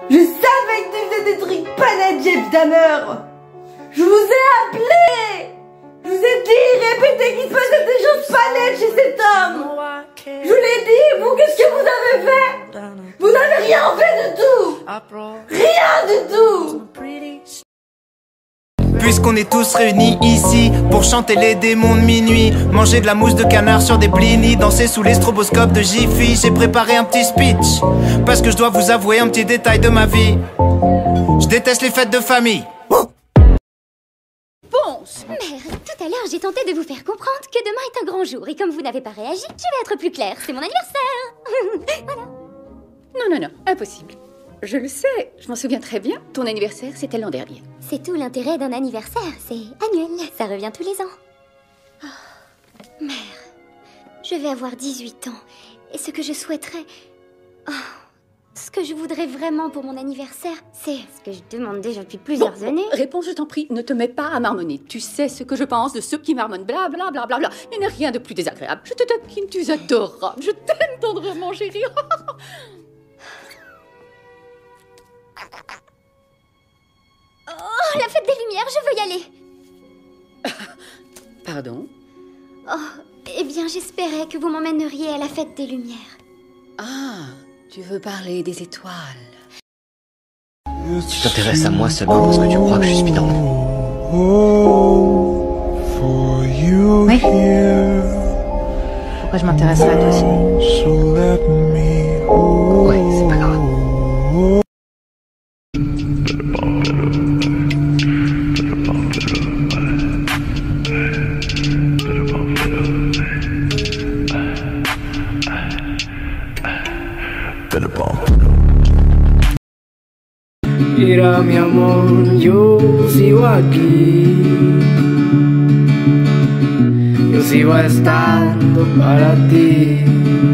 Je savais que tu faisais des trucs pas nets, Jeff Dahmer. Je vous ai appelé. Je vous ai dit, répétez qu'il se passait des choses pas nettes chez cet homme. Je vous l'ai dit, vous, qu'est-ce que vous avez fait? Vous n'avez rien fait du tout. Rien du tout. Puisqu'on est tous réunis ici pour chanter les démons de minuit, manger de la mousse de canard sur des blinis, danser sous les stroboscopes de Jiffy, j'ai préparé un petit speech parce que je dois vous avouer un petit détail de ma vie. Je déteste les fêtes de famille. Ponce! Mère, tout à l'heure j'ai tenté de vous faire comprendre que demain est un grand jour et comme vous n'avez pas réagi, je vais être plus claire, c'est mon anniversaire. Voilà. Non, impossible. Je le sais, je m'en souviens très bien. Ton anniversaire, c'était l'an dernier. C'est tout l'intérêt d'un anniversaire, c'est annuel, ça revient tous les ans. Oh, mère, je vais avoir 18 ans et ce que je souhaiterais... Oh, ce que je voudrais vraiment pour mon anniversaire, c'est ce que je demande déjà depuis plusieurs années. Réponds, je t'en prie, ne te mets pas à marmonner. Tu sais ce que je pense de ceux qui marmonnent, blablabla. Il n'y a rien de plus désagréable. Je te taquine, tu es adorable. Je t'aime tendrement, chérie. Oh, la fête des Lumières, je veux y aller. Pardon? Oh, eh bien, j'espérais que vous m'emmèneriez à la fête des Lumières. Ah, tu veux parler des étoiles. Tu t'intéresses à moi seulement parce que tu crois que je suis dans le... Oui. Pourquoi je m'intéresserais à toi aussi? Ouais, c'est pas grave. Mira mi amor, yo sigo aquí. Yo sigo estando para ti.